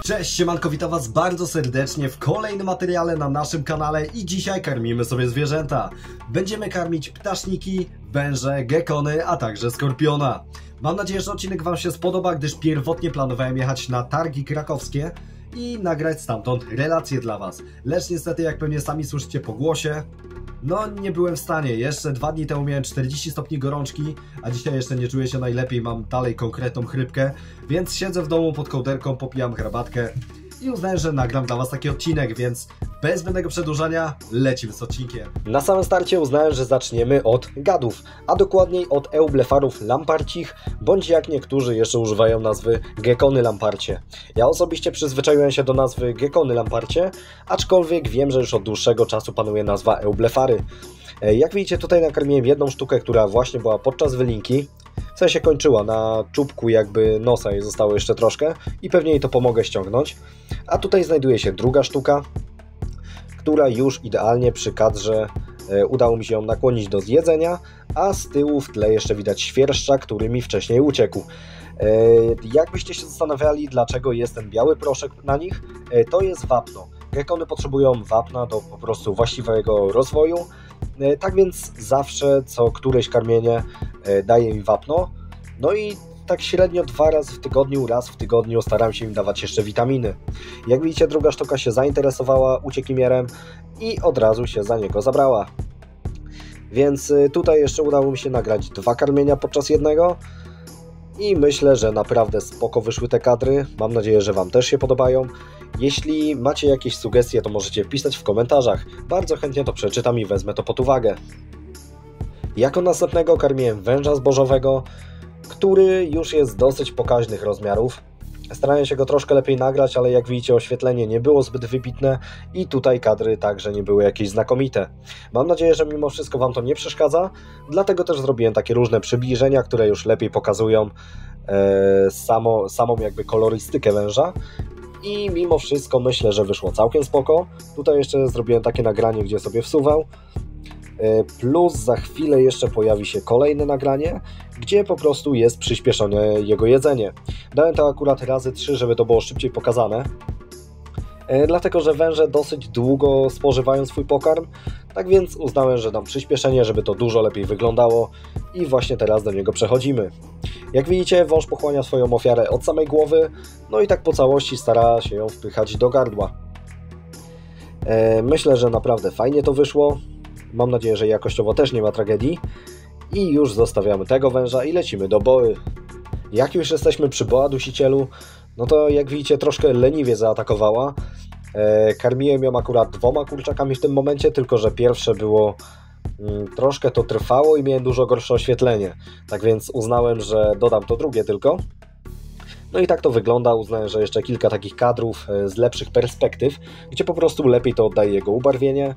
Cześć, siemanko, witam was bardzo serdecznie w kolejnym materiale na naszym kanale i dzisiaj karmimy sobie zwierzęta. Będziemy karmić ptaszniki, węże, gekony, a także skorpiona. Mam nadzieję, że odcinek wam się spodoba, gdyż pierwotnie planowałem jechać na targi krakowskie i nagrać stamtąd relacje dla was. Lecz niestety, jak pewnie sami słyszycie po głosie, no nie byłem w stanie. Jeszcze 2 dni temu miałem 40 stopni gorączki, a dzisiaj jeszcze nie czuję się najlepiej, mam dalej konkretną chrypkę, więc siedzę w domu pod kołderką, popijam herbatkę i uznałem, że nagram dla was taki odcinek, więc bez zbędnego przedłużania lecimy z odcinkiem. Na samym starcie uznałem, że zaczniemy od gadów, a dokładniej od eublefarów lamparcich, bądź jak niektórzy jeszcze używają nazwy gekony lamparcie. Ja osobiście przyzwyczaiłem się do nazwy gekony lamparcie, aczkolwiek wiem, że już od dłuższego czasu panuje nazwa eublefary. Jak widzicie, tutaj nakarmiłem jedną sztukę, która właśnie była podczas wylinki. W sensie kończyła na czubku jakby nosa, jej zostało jeszcze troszkę i pewnie jej to pomogę ściągnąć. A tutaj znajduje się druga sztuka, która już idealnie przy kadrze udało mi się ją nakłonić do zjedzenia, a z tyłu w tle jeszcze widać świerszcza, który mi wcześniej uciekł. Jakbyście się zastanawiali, dlaczego jest ten biały proszek na nich, to jest wapno. Gekony potrzebują wapna do po prostu właściwego rozwoju, tak więc zawsze co któreś karmienie daję im wapno. No i tak średnio 2 razy w tygodniu, raz w tygodniu staram się im dawać jeszcze witaminy. Jak widzicie, druga sztuka się zainteresowała uciekimierem i od razu się za niego zabrała. Więc tutaj jeszcze udało mi się nagrać 2 karmienia podczas jednego. I myślę, że naprawdę spoko wyszły te kadry. Mam nadzieję, że wam też się podobają. Jeśli macie jakieś sugestie, to możecie wpisać w komentarzach. Bardzo chętnie to przeczytam i wezmę to pod uwagę. Jako następnego karmiłem węża zbożowego, który już jest dosyć pokaźnych rozmiarów. Starałem się go troszkę lepiej nagrać, ale jak widzicie, oświetlenie nie było zbyt wybitne i tutaj kadry także nie były jakieś znakomite. Mam nadzieję, że mimo wszystko wam to nie przeszkadza, dlatego też zrobiłem takie różne przybliżenia, które już lepiej pokazują samą jakby kolorystykę węża. I mimo wszystko myślę, że wyszło całkiem spoko. Tutaj jeszcze zrobiłem takie nagranie, gdzie sobie wsuwał. Plus za chwilę jeszcze pojawi się kolejne nagranie, gdzie po prostu jest przyspieszone jego jedzenie. Dałem to akurat razy 3, żeby to było szybciej pokazane. Dlatego, że węże dosyć długo spożywają swój pokarm, tak więc uznałem, że dam przyspieszenie, żeby to dużo lepiej wyglądało i właśnie teraz do niego przechodzimy. Jak widzicie, wąż pochłania swoją ofiarę od samej głowy, no i tak po całości stara się ją wpychać do gardła. Myślę, że naprawdę fajnie to wyszło. Mam nadzieję, że jakościowo też nie ma tragedii. I już zostawiamy tego węża i lecimy do boły. Jak już jesteśmy przy boa dusicielu, no to jak widzicie, troszkę leniwie zaatakowała. Karmiłem ją akurat 2 kurczakami w tym momencie, tylko że pierwsze było troszkę to trwało i miałem dużo gorsze oświetlenie. Tak więc uznałem, że dodam to drugie tylko. No i tak to wygląda. Uznałem, że jeszcze kilka takich kadrów z lepszych perspektyw, gdzie po prostu lepiej to oddaje jego ubarwienie.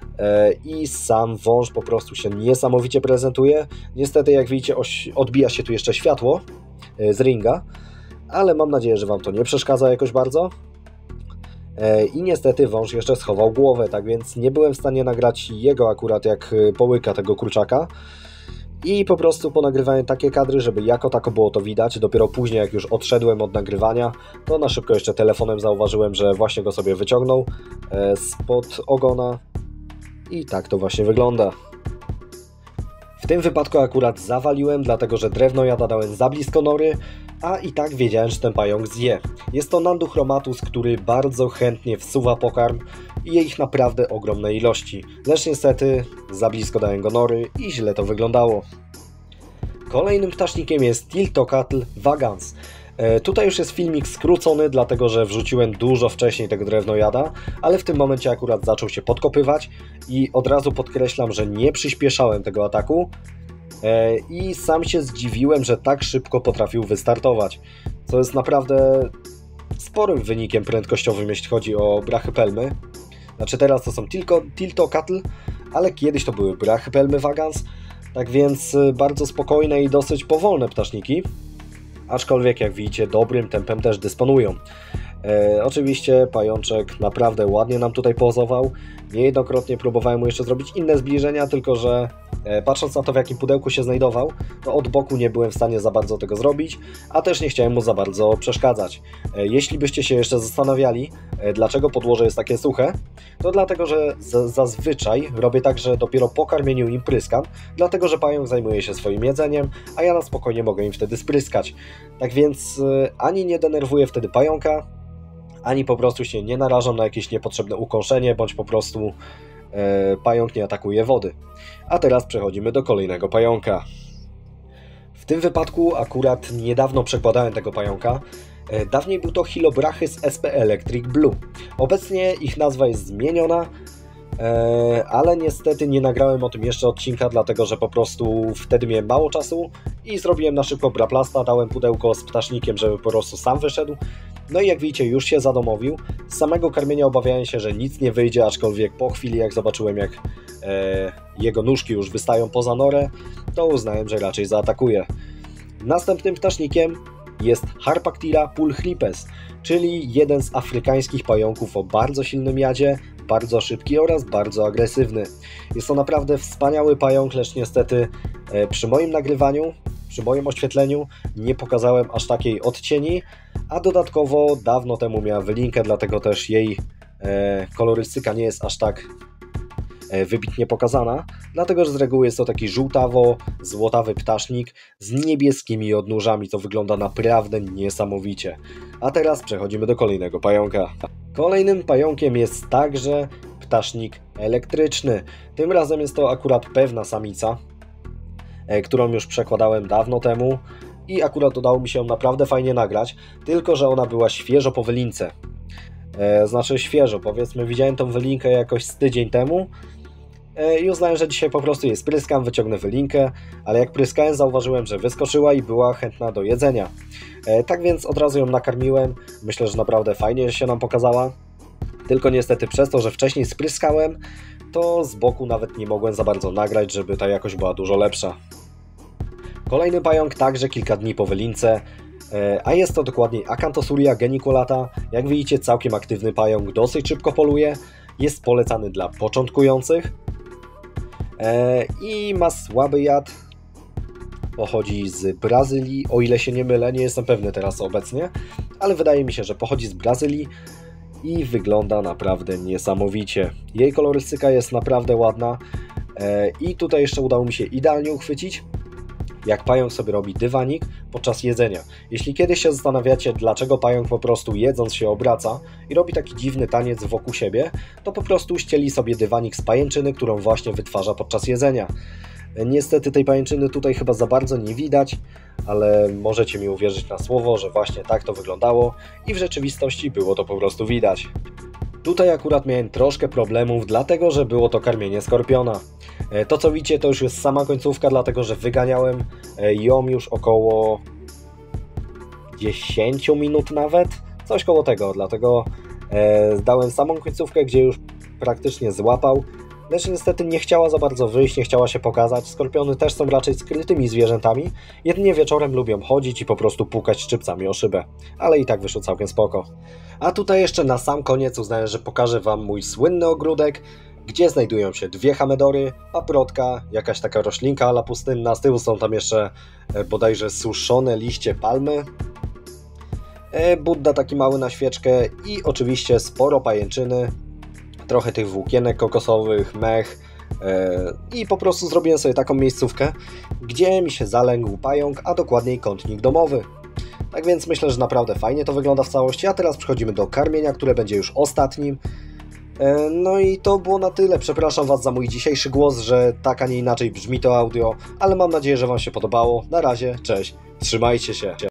I sam wąż po prostu się niesamowicie prezentuje. Niestety, jak widzicie, odbija się tu jeszcze światło z ringa, ale mam nadzieję, że wam to nie przeszkadza jakoś bardzo. I niestety wąż jeszcze schował głowę, tak więc nie byłem w stanie nagrać jego akurat jak połyka tego kurczaka. I po prostu ponagrywałem takie kadry, żeby jako tako było to widać. Dopiero później, jak już odszedłem od nagrywania, to na szybko jeszcze telefonem zauważyłem, że właśnie go sobie wyciągnął spod ogona. I tak to właśnie wygląda. W tym wypadku akurat zawaliłem, dlatego że drewnojada dałem za blisko nory, a i tak wiedziałem, że ten pająk zje. Jest to Nandu chromatus, który bardzo chętnie wsuwa pokarm i je ich naprawdę ogromne ilości. Lecz niestety za blisko dałem go nory i źle to wyglądało. Kolejnym ptasznikiem jest Tiltocatl vagans. Tutaj już jest filmik skrócony, dlatego że wrzuciłem dużo wcześniej tego drewnojada, ale w tym momencie akurat zaczął się podkopywać i od razu podkreślam, że nie przyspieszałem tego ataku i sam się zdziwiłem, że tak szybko potrafił wystartować, co jest naprawdę sporym wynikiem prędkościowym, jeśli chodzi o brachypelmy. Znaczy teraz to są Tiltocatl, ale kiedyś to były brachypelmy vagans, tak więc bardzo spokojne i dosyć powolne ptaszniki. Aczkolwiek jak widzicie, dobrym tempem też dysponują. Oczywiście pajączek naprawdę ładnie nam tutaj pozował. Niejednokrotnie próbowałem mu jeszcze zrobić inne zbliżenia, tylko że Patrząc na to, w jakim pudełku się znajdował, to od boku nie byłem w stanie za bardzo tego zrobić, a też nie chciałem mu za bardzo przeszkadzać. Jeśli byście się jeszcze zastanawiali, dlaczego podłoże jest takie suche, to dlatego, że zazwyczaj robię tak, że dopiero po karmieniu im pryskam, dlatego, że pająk zajmuje się swoim jedzeniem, a ja na spokojnie mogę im wtedy spryskać. Tak więc ani nie denerwuję wtedy pająka, ani po prostu się nie narażam na jakieś niepotrzebne ukąszenie, bądź po prostu pająk nie atakuje wody. A teraz przechodzimy do kolejnego pająka. W tym wypadku akurat niedawno przekładałem tego pająka. Dawniej był to Hylobrachys sp Electric Blue. Obecnie ich nazwa jest zmieniona, ale niestety nie nagrałem o tym jeszcze odcinka, dlatego że po prostu wtedy miałem mało czasu i zrobiłem na szybko braplasta, dałem pudełko z ptasznikiem, żeby po prostu sam wyszedł. No i jak widzicie, już się zadomowił. Z samego karmienia obawiałem się, że nic nie wyjdzie, aczkolwiek po chwili, jak zobaczyłem, jak jego nóżki już wystają poza norę, to uznałem, że raczej zaatakuje. Następnym ptasznikiem jest Harpactira pulchripes, czyli jeden z afrykańskich pająków o bardzo silnym jadzie, bardzo szybki oraz bardzo agresywny. Jest to naprawdę wspaniały pająk, lecz niestety przy moim nagrywaniu, przy moim oświetleniu nie pokazałem aż takiej odcieni, a dodatkowo dawno temu miała wylinkę, dlatego też jej kolorystyka nie jest aż tak wybitnie pokazana, dlatego że z reguły jest to taki żółtawo-złotawy ptasznik z niebieskimi odnóżami, to wygląda naprawdę niesamowicie. A teraz przechodzimy do kolejnego pająka. Kolejnym pająkiem jest także ptasznik elektryczny. Tym razem jest to akurat pewna samica, którą już przekładałem dawno temu i akurat udało mi się ją naprawdę fajnie nagrać, tylko że ona była świeżo po wylince. Znaczy świeżo, powiedzmy, widziałem tą wylinkę jakoś z tydzień temu i uznałem, że dzisiaj po prostu jej spryskam, wyciągnę wylinkę, ale jak pryskałem, zauważyłem, że wyskoczyła i była chętna do jedzenia. Tak więc od razu ją nakarmiłem, myślę, że naprawdę fajnie się nam pokazała, tylko niestety przez to, że wcześniej spryskałem, to z boku nawet nie mogłem za bardzo nagrać, żeby ta jakość była dużo lepsza. Kolejny pająk także kilka dni po wylince, a jest to dokładniej Acanthosuria geniculata. Jak widzicie, całkiem aktywny pająk, dosyć szybko poluje, jest polecany dla początkujących i ma słaby jad. Pochodzi z Brazylii, o ile się nie mylę, nie jestem pewny teraz obecnie, ale wydaje mi się, że pochodzi z Brazylii i wygląda naprawdę niesamowicie. Jej kolorystyka jest naprawdę ładna i tutaj jeszcze udało mi się idealnie uchwycić, jak pająk sobie robi dywanik podczas jedzenia. Jeśli kiedyś się zastanawiacie, dlaczego pająk po prostu jedząc się obraca i robi taki dziwny taniec wokół siebie, to po prostu ścieli sobie dywanik z pajęczyny, którą właśnie wytwarza podczas jedzenia. Niestety tej pajęczyny tutaj chyba za bardzo nie widać, ale możecie mi uwierzyć na słowo, że właśnie tak to wyglądało i w rzeczywistości było to po prostu widać. Tutaj akurat miałem troszkę problemów, dlatego że było to karmienie skorpiona. To co widzicie, to już jest sama końcówka, dlatego że wyganiałem ją już około 10 minut nawet, coś koło tego, dlatego dałem samą końcówkę, gdzie już praktycznie złapał, lecz niestety nie chciała za bardzo wyjść, nie chciała się pokazać. Skorpiony też są raczej skrytymi zwierzętami, jedynie wieczorem lubią chodzić i po prostu pukać szczypcami o szybę, ale i tak wyszło całkiem spoko. A tutaj jeszcze na sam koniec uznałem, że pokażę Wam mój słynny ogródek, gdzie znajdują się dwie hamedory, paprotka, jakaś taka roślinka ala pustynna, z tyłu są tam jeszcze bodajże suszone liście palmy, Budda taki mały na świeczkę i oczywiście sporo pajęczyny, trochę tych włókienek kokosowych, mech i po prostu zrobiłem sobie taką miejscówkę, gdzie mi się zalęgł pająk, a dokładniej kątnik domowy. Tak więc myślę, że naprawdę fajnie to wygląda w całości, a teraz przechodzimy do karmienia, które będzie już ostatnim. No i to było na tyle. Przepraszam Was za mój dzisiejszy głos, że tak, a nie inaczej brzmi to audio, ale mam nadzieję, że Wam się podobało. Na razie, cześć, trzymajcie się.